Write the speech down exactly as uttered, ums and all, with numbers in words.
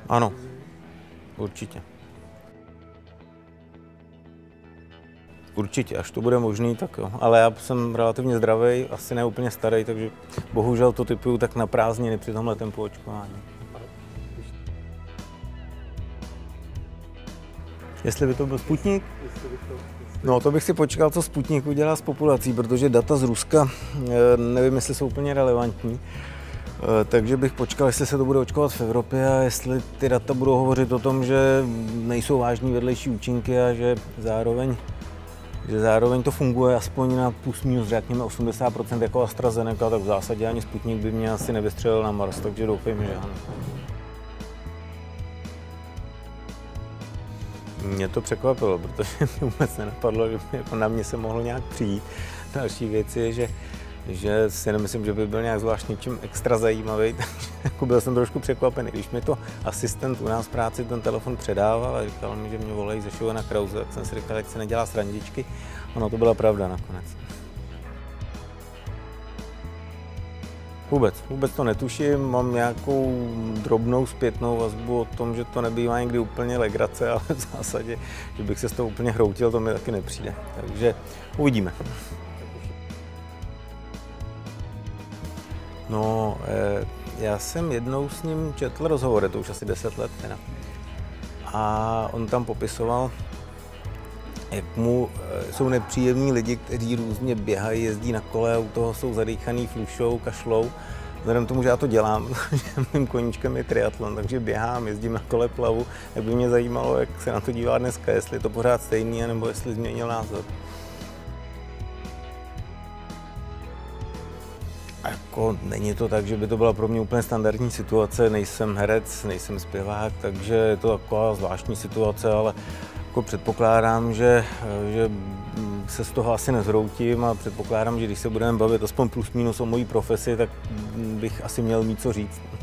Ano, určitě. Určitě, až to bude možný, tak jo. Ale já jsem relativně zdravý, asi ne úplně starý, takže bohužel to typuju tak na prázdniny při tomhletem poočkování. Jestli by to byl Sputnik? No, to bych si počkal, co Sputnik udělá s populací, protože data z Ruska, nevím, jestli jsou úplně relevantní. Takže bych počkal, jestli se to bude očkovat v Evropě a jestli ty data budou hovořit o tom, že nejsou vážní vedlejší účinky a že zároveň, že zároveň to funguje aspoň na plus minus, řekněme osmdesát procent jako AstraZeneca, tak v zásadě ani Sputnik by mě asi nevystřelil na Mars, takže doufejme, že ano. Mě to překvapilo, protože mě vůbec nenapadlo, že jako na mě se mohlo nějak přijít. Další věc je, že, že si nemyslím, že by byl nějak zvlášť něčím extra zajímavý, takže jako byl jsem trošku překvapený. Když mi to asistent u nás v práci ten telefon předával a říkal mi, že mě volají ze Šovana Krause, tak jsem si říkal, ať se nedělá srandičky. Ono to byla pravda nakonec. Vůbec, vůbec to netuším, mám nějakou drobnou zpětnou vazbu o tom, že to nebývá někdy úplně legrace, ale v zásadě, že bych se z toho úplně hroutil, to mi taky nepřijde. Takže uvidíme. No, já jsem jednou s ním četl rozhovor, to už asi deset let teda. A on tam popisoval, jak mu jsou nepříjemní lidi, kteří různě běhají, jezdí na kole, u toho jsou zadýchaný, flušou, kašlou. Vzhledem k tomu, že já to dělám, že mým koníčkem je triatlon, takže běhám, jezdím na kole, plavu, tak by mě zajímalo, jak se na to dívá dneska, jestli je to pořád stejný, nebo jestli změnil názor. Jako, není to tak, že by to byla pro mě úplně standardní situace, nejsem herec, nejsem zpěvák, takže je to taková zvláštní situace, ale jako předpokládám, že, že se z toho asi nezhroutím a předpokládám, že když se budeme bavit aspoň plus minus o mojí profesi, tak bych asi měl mít co říct.